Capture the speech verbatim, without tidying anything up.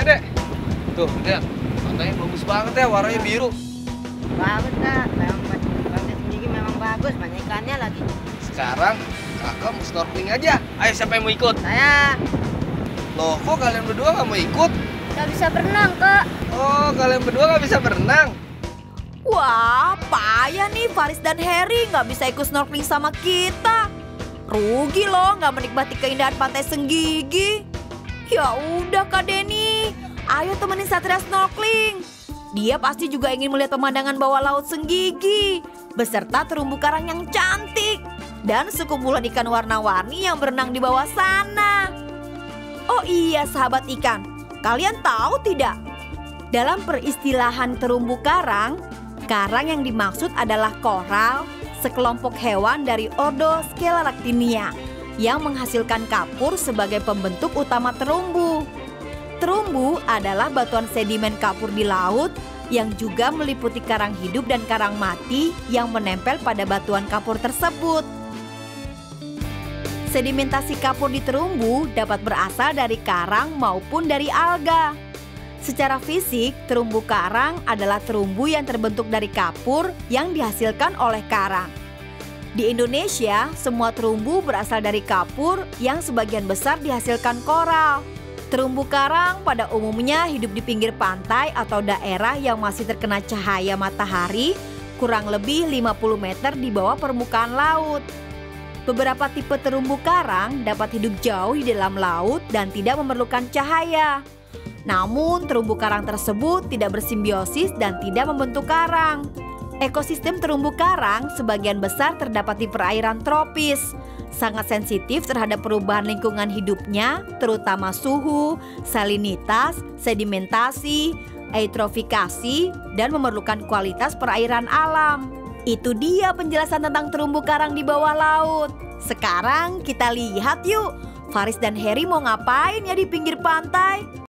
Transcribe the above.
pantainya, Dek. Tuh, lihat. Pantainya bagus banget ya, warnanya biru. Bagus, Kak. Memang pantai sendiri memang bagus, banyak ikannya lagi. Sekarang, kakak mau snorkeling aja. Ayo, siapa yang mau ikut? Saya Loh, kok kalian berdua nggak mau ikut? nggak bisa berenang, Kak. Oh, kalian berdua nggak bisa berenang? Wah, payah nih Faris dan Harry nggak bisa ikut snorkeling sama kita. Rugi loh nggak menikmati keindahan pantai Senggigi. Ya udah Kak Denny, ayo temenin Satria snorkeling. Dia pasti juga ingin melihat pemandangan bawah laut Senggigi beserta terumbu karang yang cantik dan sekumpulan ikan warna-warni yang berenang di bawah sana. Oh iya sahabat ikan, kalian tahu tidak? Dalam peristilahan terumbu karang, karang yang dimaksud adalah koral, sekelompok hewan dari ordo Scleractinia yang menghasilkan kapur sebagai pembentuk utama terumbu. Terumbu adalah batuan sedimen kapur di laut yang juga meliputi karang hidup dan karang mati yang menempel pada batuan kapur tersebut. Sedimentasi kapur di terumbu dapat berasal dari karang maupun dari alga. Secara fisik, terumbu karang adalah terumbu yang terbentuk dari kapur yang dihasilkan oleh karang. Di Indonesia, semua terumbu berasal dari kapur yang sebagian besar dihasilkan koral. Terumbu karang pada umumnya hidup di pinggir pantai atau daerah yang masih terkena cahaya matahari kurang lebih lima puluh meter di bawah permukaan laut. Beberapa tipe terumbu karang dapat hidup jauh di dalam laut dan tidak memerlukan cahaya. Namun terumbu karang tersebut tidak bersimbiosis dan tidak membentuk karang. Ekosistem terumbu karang sebagian besar terdapat di perairan tropis. Sangat sensitif terhadap perubahan lingkungan hidupnya, terutama suhu, salinitas, sedimentasi, eutrofikasi, dan memerlukan kualitas perairan alam. Itu dia penjelasan tentang terumbu karang di bawah laut. Sekarang kita lihat yuk, Faris dan Harry mau ngapain ya di pinggir pantai?